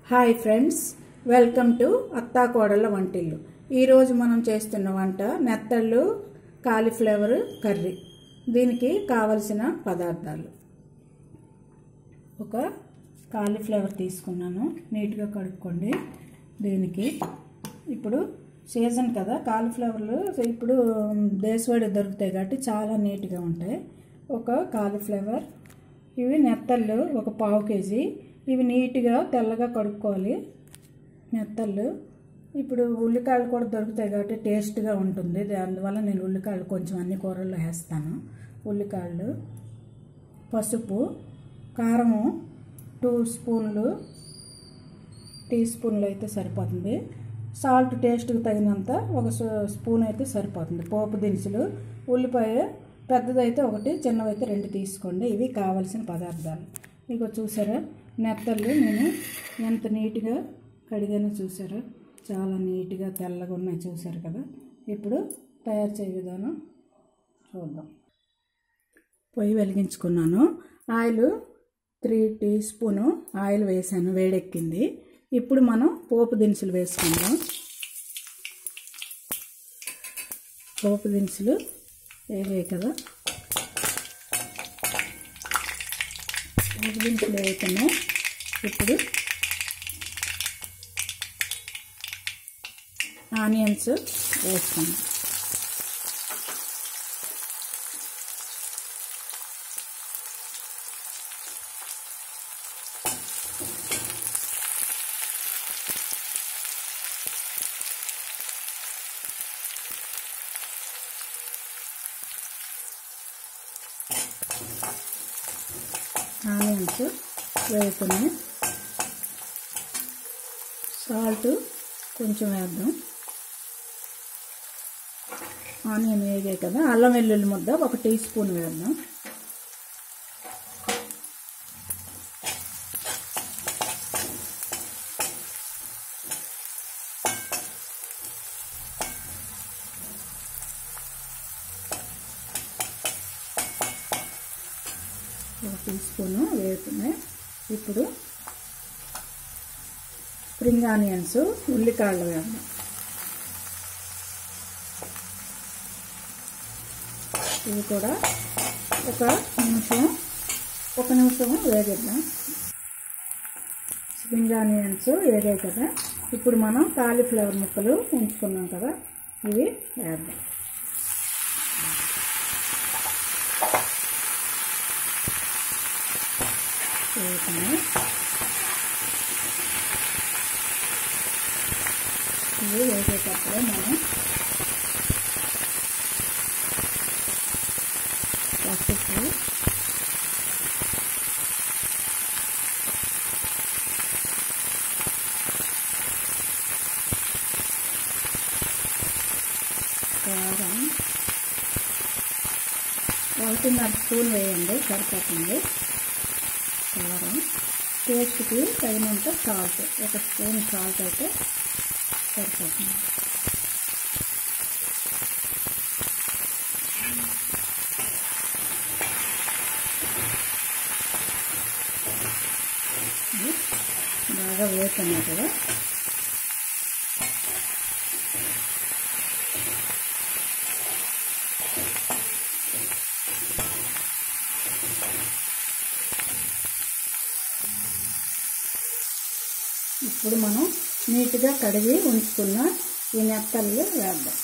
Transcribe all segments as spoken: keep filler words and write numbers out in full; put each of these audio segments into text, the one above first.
Hi friends, welcome to అత్తా కోడళ్ళ వంటిల్లు. ఈరోజు మనం చేస్తున్న వంట నెత్తళ్ళు కాలీఫ్లవర్ కర్రీ. దీనికి కావలసిన పదార్థాలు: ఒక కాలీఫ్లవర్ తీసుకున్నాను, నీట్గా కడుక్కోండి. దీనికి ఇప్పుడు సీజన్ కదా కాలీఫ్లవర్లు, ఇప్పుడు దేశవాడి దొరుకుతాయి కాబట్టి చాలా నీట్గా ఉంటాయి. ఒక కాలీఫ్లవర్, ఇవి నెత్తళ్ళు ఒక పావు కేజీ. ఇవి నీట్గా తెల్లగా కడుక్కోవాలి నెత్తళ్ళు. ఇప్పుడు ఉల్లికాయలు కూడా దొరుకుతాయి కాబట్టి టేస్ట్గా ఉంటుంది, అందువల్ల నేను ఉల్లికాయలు కొంచెం అన్ని కూరల్లో వేస్తాను. ఉల్లికాయలు, పసుపు, కారము టూ స్పూన్లు టీ స్పూన్లు అయితే సరిపోతుంది. సాల్ట్ టేస్ట్కి తగినంత ఒక స్పూన్ అయితే సరిపోతుంది. పోపు దినుసులు, ఉల్లిపాయ పెద్దదైతే ఒకటి, చిన్నవైతే రెండు తీసుకోండి. ఇవి కావలసిన పదార్థాలు. ఇక చూసారా నెత్తళ్ళు నేను ఎంత నీట్గా కడిగానో చూసారా, చాలా నీట్గా తెల్లగా ఉన్నాయి చూసారు కదా. ఇప్పుడు తయారు చేయ విధానం చూద్దాం. పొయ్యి వెలిగించుకున్నాను. Oil three teaspoon oil వేసాను, వేడెక్కింది. ఇప్పుడు మనం పోపు దినుసులు వేసుకుందాం. పోపు దినుసులు వేగాయి కదా, పోపు దినుసులు వేస్తున్నాయి. ఇప్పుడు ఆనియన్స్ వేసుకున్నాం. ఆనియన్స్ వేసుకుని సాల్ట్ కొంచెం వేద్దాం. ఆనియన్ వేగాయి కదా, అల్లం వెల్లుల్లి ముద్ద ఒక టీ స్పూన్ వేద్దాం. ఒక టీ స్పూను వేస్తున్నాయి. ఇప్పుడు స్ప్రింగ్ ఆనియన్స్, ఉల్లికాయలు వేద్దాం. ఇవి కూడా ఒక నిమిషం ఒక నిమిషం వేగిద్దాం. స్ప్రింగ్ ఆనియన్స్ వేగాయి కదా, ఇప్పుడు మనం కాలీఫ్లవర్ ముక్కలు ఉంచుకున్నాం కదా, ఇవి వేద్దాం. వేస్తున్నాయి. ఇవి వేసేటప్పుడు మనం పసుపు, కారం ఒకటిన్నర స్పూన్ వేయండి, సరిపోతుంది. కారం, టేస్ట్కి తగినంత సాల్ట్, ఒక స్పూన్ సాల్ట్ అయితే సరిపోతుంది. బాగా వేస్తున్నాయి కదా. ఇప్పుడు మనం నీట్గా కడిగి ఉంచుకున్న ఈ నెత్తళ్ళు వేద్దాం.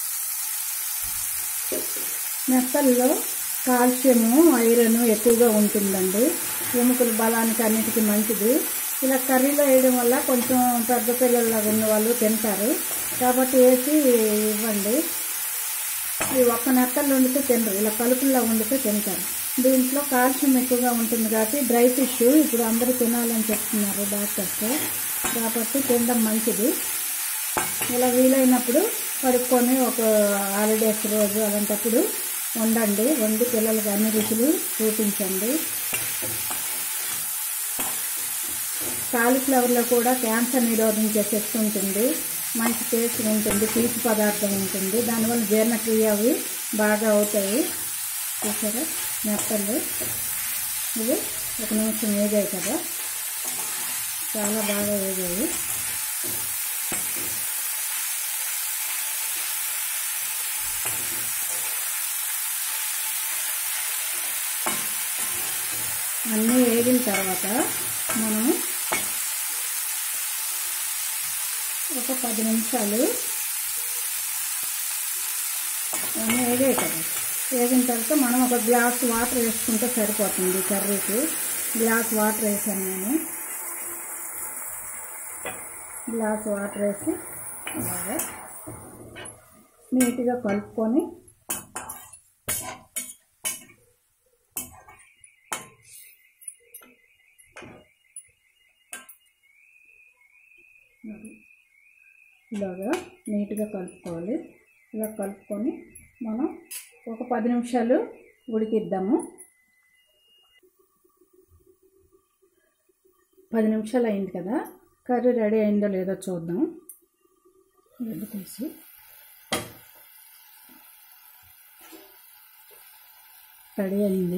నెత్తల్లో కాల్షియము, ఐరన్ ఎక్కువగా ఉంటుందండి. ఎముకల బలానికి అన్నిటికీ మంచిది. ఇలా కర్రీలో వేయడం వల్ల కొంచెం పెద్ద పిల్లల్లాగా ఉన్న వాళ్ళు తింటారు కాబట్టి వేసి ఇవ్వండి. ఈ ఒక్క నెత్తళ్ళు వండితే తినరు, ఇలా కలుపుల్లా వండితే తింటారు. దీంట్లో కాల్షియం ఎక్కువగా ఉంటుంది కాబట్టి డ్రై ఫిష్ ఇప్పుడు అందరూ తినాలని చెప్తున్నారు డాక్టర్స్, కాబట్టి తినడం మంచిది. ఇలా వీలైనప్పుడు కడుక్కొని ఒక హాలిడేస్ రోజు అలాంటప్పుడు వండండి, వండి పిల్లలకి అన్ని రుచులు చూపించండి. కాలీఫ్లవర్లో కూడా క్యాన్సర్ నిరోధించే శక్తి ఉంటుంది, మంచి టేస్ట్ ఉంటుంది, పీచు పదార్థం ఉంటుంది, దానివల్ల జీర్ణక్రియ అవి బాగా అవుతాయి. చూసారా నెత్తళ్ళు ఇవి ఒక నిమిషం వేగాయి కదా, చాలా బాగా వేగాయి. అన్నీ వేగిన తర్వాత మనం ఒక పది నిమిషాలు అన్నీ వేగాయి కదా, వేగిన తర్వాత మనం ఒక గ్లాస్ వాటర్ వేసుకుంటే సరిపోతుంది. కర్రీకి గ్లాస్ వాటర్ వేసాను నేను. గ్లాస్ వాటర్ వేసి అలాగా నీట్గా కలుపుకొని ఇలాగా నీట్గా కలుపుకోవాలి. ఇలా కలుపుకొని మనం ఒక పది నిమిషాలు ఉడికిద్దాము. పది నిమిషాలు అయింది కదా, కర్రీ రెడీ అయిందో లేదో చూద్దాం. ఇది తీసి రెడీ అయింది,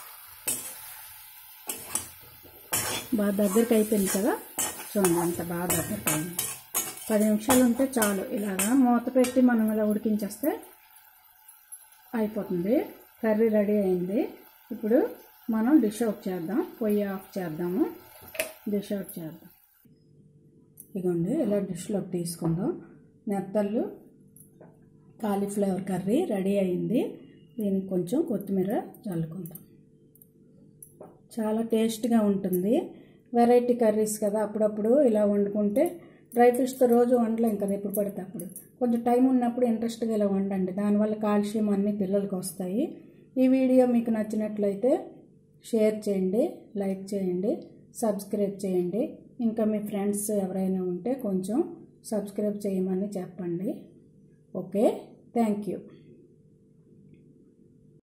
బాగా దగ్గరికి అయిపోయింది కదా. చూడండి అంత బాగా దగ్గరికి అయింది. పది నిమిషాలు ఉంటే చాలు. ఇలాగా మూత పెట్టి మనం ఇలా ఉడికించేస్తే అయిపోతుంది. కర్రీ రెడీ అయింది. ఇప్పుడు మనం డిష్ అవుట్ చేద్దాం. పొయ్యి ఆఫ్ చేద్దాము, డిష్ అవుట్ చేద్దాం. ఇదిగోండి ఇలా డిష్లోకి తీసుకుందాం. నెత్తళ్ళు కాలీఫ్లవర్ కర్రీ రెడీ అయింది. దీనికి కొంచెం కొత్తిమీర చల్లుకుందాం. చాలా టేస్ట్గా ఉంటుంది. వెరైటీ కర్రీస్ కదా, అప్పుడప్పుడు ఇలా వండుకుంటే డ్రై ఫిష్తో రోజు వండలేం కదా, ఎప్పుడు పడితే అప్పుడు. కొంచెం టైం ఉన్నప్పుడు ఇంట్రెస్ట్గా ఇలా వండండి. దానివల్ల కాల్షియం అన్నీ పిల్లలకు వస్తాయి. ఈ వీడియో మీకు నచ్చినట్లయితే షేర్ చేయండి, లైక్ చేయండి, సబ్స్క్రైబ్ చేయండి. ఇంకా మీ ఫ్రెండ్స్ ఎవరైనా ఉంటే కొంచెం సబ్స్క్రైబ్ చేయమని చెప్పండి. Okay, thank you.